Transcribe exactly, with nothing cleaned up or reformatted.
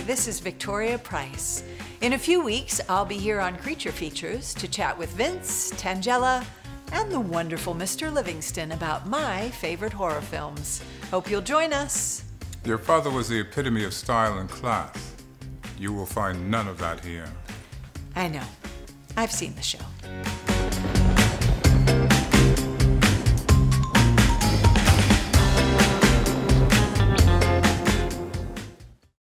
this is Victoria Price. In a few weeks, I'll be here on Creature Features to chat with Vince, Tangela, and the wonderful Mister Livingston about my favorite horror films. Hope you'll join us. Your father was the epitome of style and class. You will find none of that here. I know. I've seen the show.